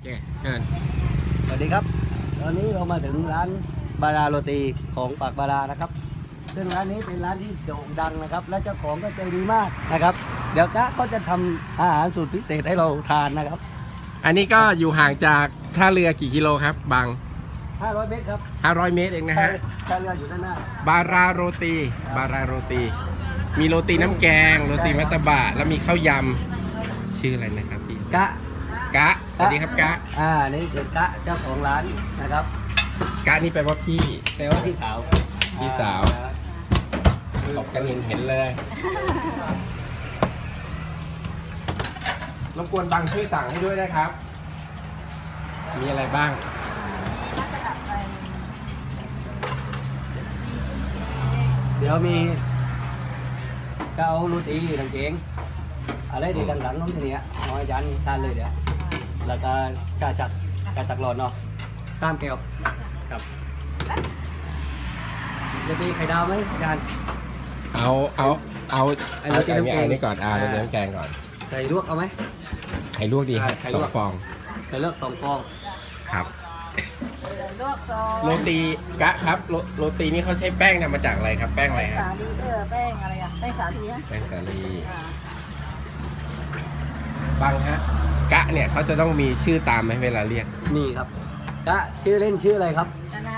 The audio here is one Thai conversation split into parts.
เคเชิญสวัสดีครับตอนนี้เรามาถึงร้านบาราโรตีของปากบารานะครับซึ่งร้านนี้เป็นร้านที่โด่งดังนะครับและเจ้าของก็ใจดีมากนะครับเดี๋ยวกะก็จะทำอาหารสูตรพิเศษให้เราทานนะครับอันนี้ก็อยู่ห่างจากท่าเรือกี่กิโลครับบาง 500 เมตรครับ 500 เมตรเองนะฮะท่าเรืออยู่ด้านหน้าบาราโรตีมีโรตีน้ำแกงโรตีมัตตบะแล้วมีข้าวยำชื่ออะไรนะครับพี่กะสวัสดีครับกะนี่คือกะเจ้าของร้านนะครับกะนี่แปลว่าพี่แปลว่าพี่สาวตบกันเห็นเลยรบกวนบางช่วยสั่งให้ด้วยนะครับมีอะไรบ้างเดี๋ยวมีเก้าโรตีน้ำแกงอะไรที่ดังๆน้องทีนี้น้อยยันทานเลยเดี๋ยวแล้วก็ชาชักหลอดเนาะ3 แก้วครับจะมีไข่ดาวไหมอาจารย์เอาอันนี้ก่อนเราเริ่มแกงก่อนไข่ลวกเอาไหมไข่ลวกดีครับ2 ฟองไข่ลวก2 ฟองครับโรตีกะครับโรตีนี่เขาใช้แป้งทำมาจากอะไรครับแป้งอะไรครับสาลีแป้งอะไรอะแป้งสาลีแป้งสาลีบางฮะกะเนี่ยเขาจะต้องมีชื่อตามไหมเวลาเรียกมีครับกะชื่อเล่นชื่ออะไรครับกะนา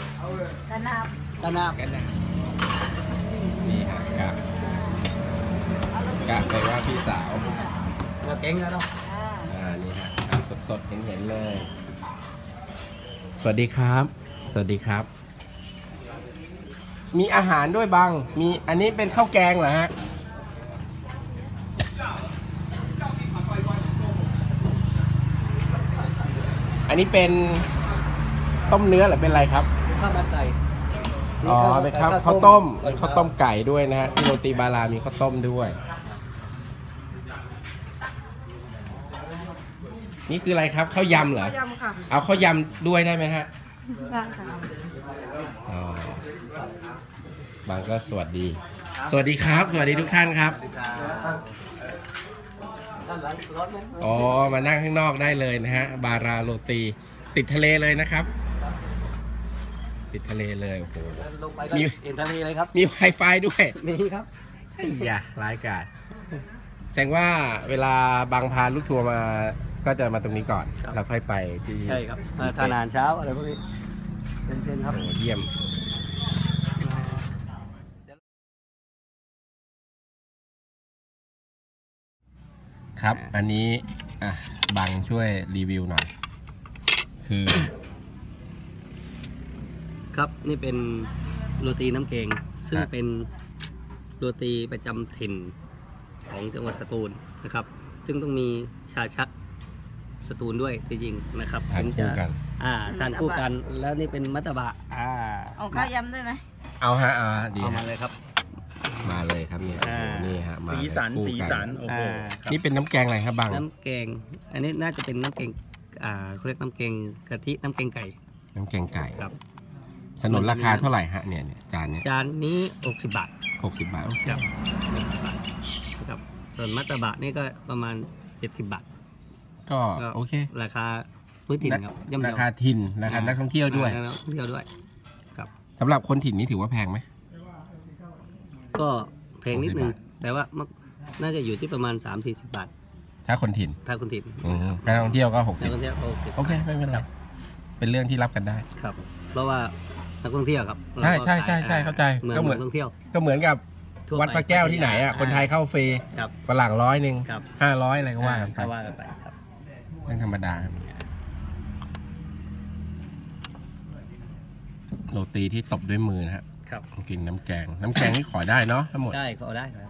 บนี่ฮะกะแปลว่าพี่สาวเราเก่งแล้วเนาะนี่ฮะสดเห็นเลยสวัสดีครับมีอาหารด้วยบางมีอันนี้เป็นข้าวแกงเหรอฮะอันนี้เป็นต้มเนื้อหรือเป็นอะไรครับข้าวมันไก่เป็นข้าวต้มไก่ด้วยนะฮะที่โรตีบารามีข้าวต้มด้วยนี่คืออะไรครับข้าวยำเหรอเอาข้าวยำด้วยได้ไหมฮะได้ค่ะบางก็สวัสดีครับสวัสดีทุกท่านครับมานั่งข้างนอกได้เลยนะฮะบาราโรตีติดทะเลเลยนะครับติดทะเลเลยโอ้โหมีเห็นทะเลเลยครับมี Wi-Fi ด้วยมีครับอย่าร้ายกาจแสดงว่าเวลาบางพาลูกทัวร์มาก็จะมาตรงนี้ก่อนแล้วค่อยไปที่ใช่ครับทานอาหารเช้าอะไรพวกนี้เช่นครับเยี่ยมครับอันนี้บางช่วยรีวิวหน่อยคือครับนี่เป็นโรตีน้ำแกงซึ่งเป็นโรตีประจำถิ่นของจังหวัดสตูลนะครับซึ่งต้องมีชาชักสตูลด้วยจริงๆนะครับทานคู่กันทานคู่กันแล้วนี่เป็นมัตตบะเอาข้าวยำได้ไหมเอาฮะดีมาเลยครับมาเลยครับนี่ฮะสีสันโอ้โหนี่เป็นน้ำแกงอะไรครับบางน้ำแกงอันนี้น่าจะเป็นน้ำแกงเขาเรียกน้ำแกงกะทิน้ำแกงไก่ครับสนุนราคาเท่าไหร่ฮะเนี่ยจานนี้60 บาท 60 บาทครับ60 บาทครับส่วนมัตตบะนี่ก็ประมาณ70 บาทก็โอเคราคาพื้นถิ่นครับราคาถิ่นราคานักท่องเที่ยวด้วยครับสำหรับคนถิ่นนี่ถือว่าแพงไหมก็แพงนิดนึงแต่ว่าน่าจะอยู่ที่ประมาณ30-40 บาทถ้าคนถิ่นนักท่องเที่ยวก็60โอเคไม่เป็นไรเป็นเรื่องที่รับกันได้ครับเพราะว่านักท่องเที่ยวครับใช่เข้าใจก็เหมือนท่องเที่ยวก็เหมือนกับวัดพระแก้วที่ไหนคนไทยเข้าฟรีฝรั่ง100 500อะไรก็ว่ากันไปครับเรื่องธรรมดาโรตีที่ตบด้วยมือนะฮะกินน้ำแกงนี่ขอได้เนาะทั้งหมดได้ขอได้ครับ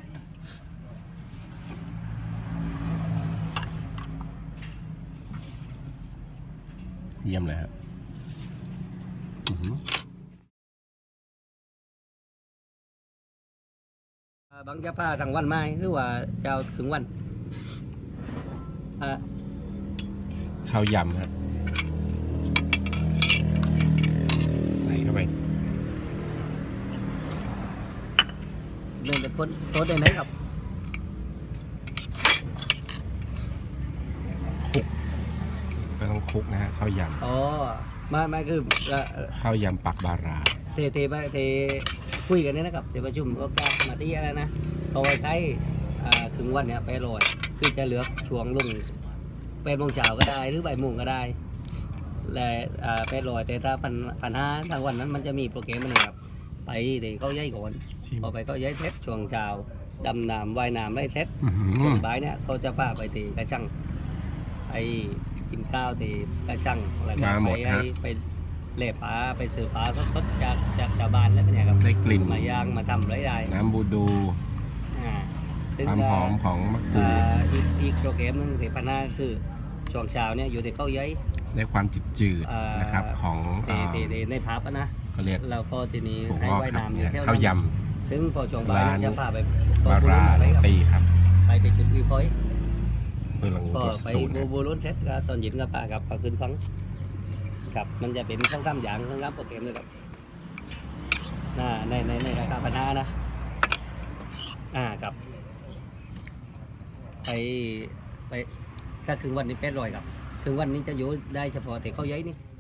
เยี่ยมเลยครับบางจะพาทางวันไหมหรือว่าจะถึงวันข้าวยำครับใส่เข้าไปเดินไปพ้นโต๊ะได้ไหมครับคคุกนะฮะข้าวยอ๋อไม่คือำข้าวยำปักบาราเทคุยกันเนี่ยนะครับเทประชุมก็กล้ามาตีอะไรนะเอาไว้ใช้ถึงวันเนี้ยไปลอยคือจะเหลือช่วงลง8 โมงเช้าก็ได้หรือบ่ายโมงก็ได้และไปลอยแต่ถ้าพันห้าทางวันนั้นมันจะมีโปรแกรมนึงครับไปเดี๋ยวเขาย้ายก่อนพอไปเขาย้ายเซตช่วงเช้าดำน้ำว่ายน้ำได้เซต ช่วงบ่ายเนี่ยเขาจะพาไปตีกระชังไปกินข้าวตีกระชังแล้วก็ไปเล่ปลาไปสืบปลาสดๆจากชาวบ้านแล้วเนี่ยครับได้กลิ่นมาย่างมาทำไรได้น้ำบูดูซึ่งความหอมของมะกรูดอีกโปรแกรมหนึงที่พันหน้าคือช่วงเช้าเนี่ยอยู่ในเก้าย้อยได้ความจืดๆนะครับของในพับนะเขาเรียกเราก็ทีนี้ผมให้ก็ว่ายครับน้ำอเนี่ยู่ยแถวข้าวยถึงพอช่วงบ่ายเนี่ยจะพาไปำบาราโรตีครับไปจุดวีพอยต์เพื่อหลังก็ตัวสไปตูนะบูรุนเสร็จก็ตอนเย็นก็พากับพาขึ้นฟังครับมันจะเป็นช่อง3อย่างช่อง3โปรแกรมเลยครับในรายการพันห้านะครับไปถ้าถึงวันนี้800ครับถึงวันนี้จะอยู่ได้เฉพาะแต่เขาย้ายนี่